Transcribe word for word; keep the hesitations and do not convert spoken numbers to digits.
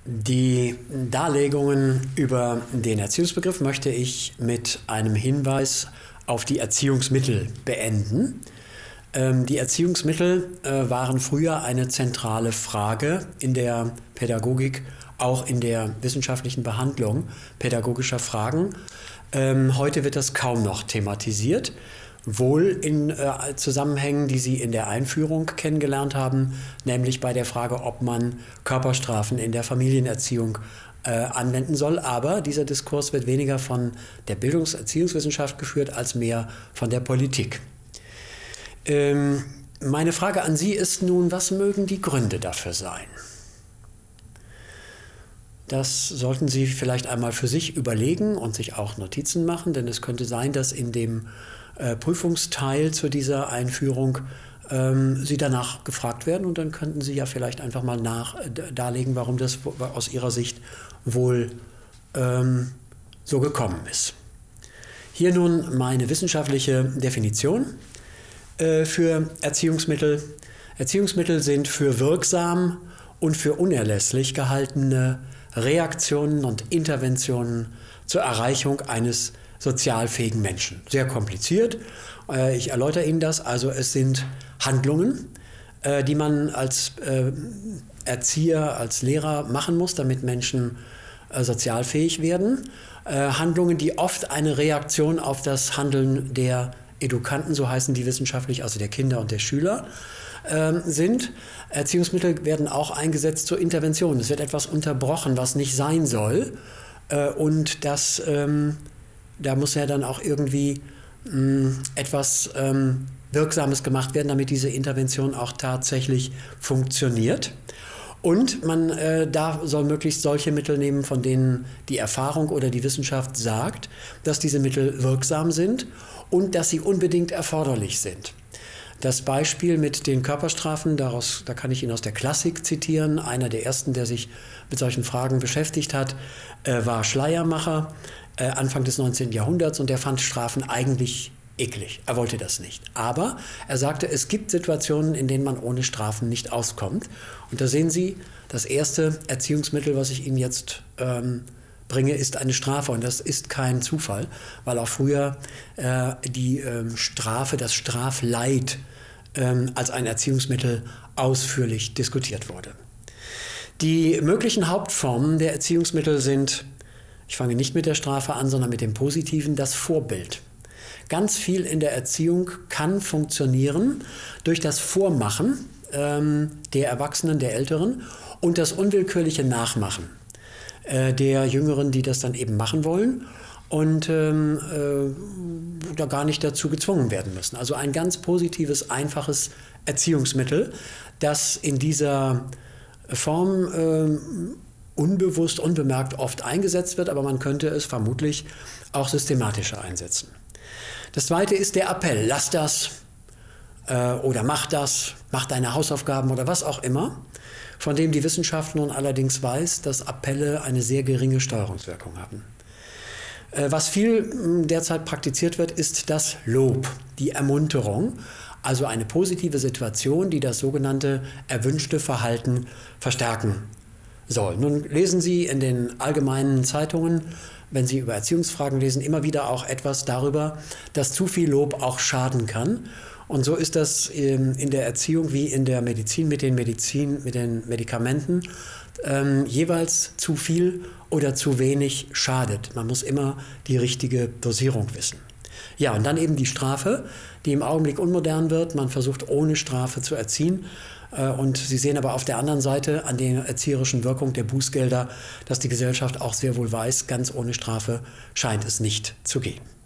Die Darlegungen über den Erziehungsbegriff möchte ich mit einem Hinweis auf die Erziehungsmittel beenden. Ähm, die Erziehungsmittel äh, waren früher eine zentrale Frage in der Pädagogik, auch in der wissenschaftlichen Behandlung pädagogischer Fragen. Ähm, heute wird das kaum noch thematisiert. Wohl in äh, Zusammenhängen, die Sie in der Einführung kennengelernt haben, nämlich bei der Frage, ob man Körperstrafen in der Familienerziehung äh, anwenden soll. Aber dieser Diskurs wird weniger von der Bildungs- und Erziehungswissenschaft geführt, als mehr von der Politik. Ähm, meine Frage an Sie ist nun, was mögen die Gründe dafür sein? Das sollten Sie vielleicht einmal für sich überlegen und sich auch Notizen machen, denn es könnte sein, dass in dem äh, Prüfungsteil zu dieser Einführung ähm, Sie danach gefragt werden und dann könnten Sie ja vielleicht einfach mal nach, äh, darlegen, warum das aus Ihrer Sicht wohl ähm, so gekommen ist. Hier nun meine wissenschaftliche Definition äh, für Erziehungsmittel. Erziehungsmittel sind für wirksam und für unerlässlich gehaltene Reaktionen und Interventionen zur Erreichung eines sozialfähigen Menschen. Sehr kompliziert. Ich erläutere Ihnen das. Also es sind Handlungen, die man als Erzieher, als Lehrer machen muss, damit Menschen sozialfähig werden. Handlungen, die oft eine Reaktion auf das Handeln der Edukanten, so heißen die wissenschaftlich, also der Kinder und der Schüler, sind. Erziehungsmittel werden auch eingesetzt zur Intervention. Es wird etwas unterbrochen, was nicht sein soll. Und das, ähm, da muss ja dann auch irgendwie ähm, etwas ähm, Wirksames gemacht werden, damit diese Intervention auch tatsächlich funktioniert. Und man äh, da soll möglichst solche Mittel nehmen, von denen die Erfahrung oder die Wissenschaft sagt, dass diese Mittel wirksam sind und dass sie unbedingt erforderlich sind. Das Beispiel mit den Körperstrafen, daraus, da kann ich Ihnen aus der Klassik zitieren. Einer der ersten, der sich mit solchen Fragen beschäftigt hat, äh, war Schleiermacher, äh, Anfang des neunzehnten Jahrhunderts, und der fand Strafen eigentlich eklig. Er wollte das nicht. Aber er sagte, es gibt Situationen, in denen man ohne Strafen nicht auskommt. Und da sehen Sie, das erste Erziehungsmittel, was ich Ihnen jetzt ähm, bringe, ist eine Strafe. Und das ist kein Zufall, weil auch früher äh, die ähm, Strafe, das Strafleid ähm, als ein Erziehungsmittel ausführlich diskutiert wurde. Die möglichen Hauptformen der Erziehungsmittel sind, ich fange nicht mit der Strafe an, sondern mit dem Positiven, das Vorbild. Ganz viel in der Erziehung kann funktionieren durch das Vormachen ähm, der Erwachsenen, der Älteren und das unwillkürliche Nachmachen der Jüngeren, die das dann eben machen wollen und ähm, äh, da gar nicht dazu gezwungen werden müssen. Also ein ganz positives, einfaches Erziehungsmittel, das in dieser Form äh, unbewusst, unbemerkt oft eingesetzt wird, aber man könnte es vermutlich auch systematischer einsetzen. Das zweite ist der Appell, lass das äh, oder mach das, mach deine Hausaufgaben oder was auch immer, von dem die Wissenschaft nun allerdings weiß, dass Appelle eine sehr geringe Steuerungswirkung haben. Was viel derzeit praktiziert wird, ist das Lob, die Ermunterung, also eine positive Situation, die das sogenannte erwünschte Verhalten verstärken soll. Nun lesen Sie in den allgemeinen Zeitungen, wenn Sie über Erziehungsfragen lesen, immer wieder auch etwas darüber, dass zu viel Lob auch schaden kann. Und so ist das in der Erziehung wie in der Medizin mit den, Medizin, mit den Medikamenten. Ähm, jeweils zu viel oder zu wenig schadet. Man muss immer die richtige Dosierung wissen. Ja, und dann eben die Strafe, die im Augenblick unmodern wird. Man versucht ohne Strafe zu erziehen. Äh, und Sie sehen aber auf der anderen Seite an der erzieherischen Wirkung der Bußgelder, dass die Gesellschaft auch sehr wohl weiß, ganz ohne Strafe scheint es nicht zu gehen.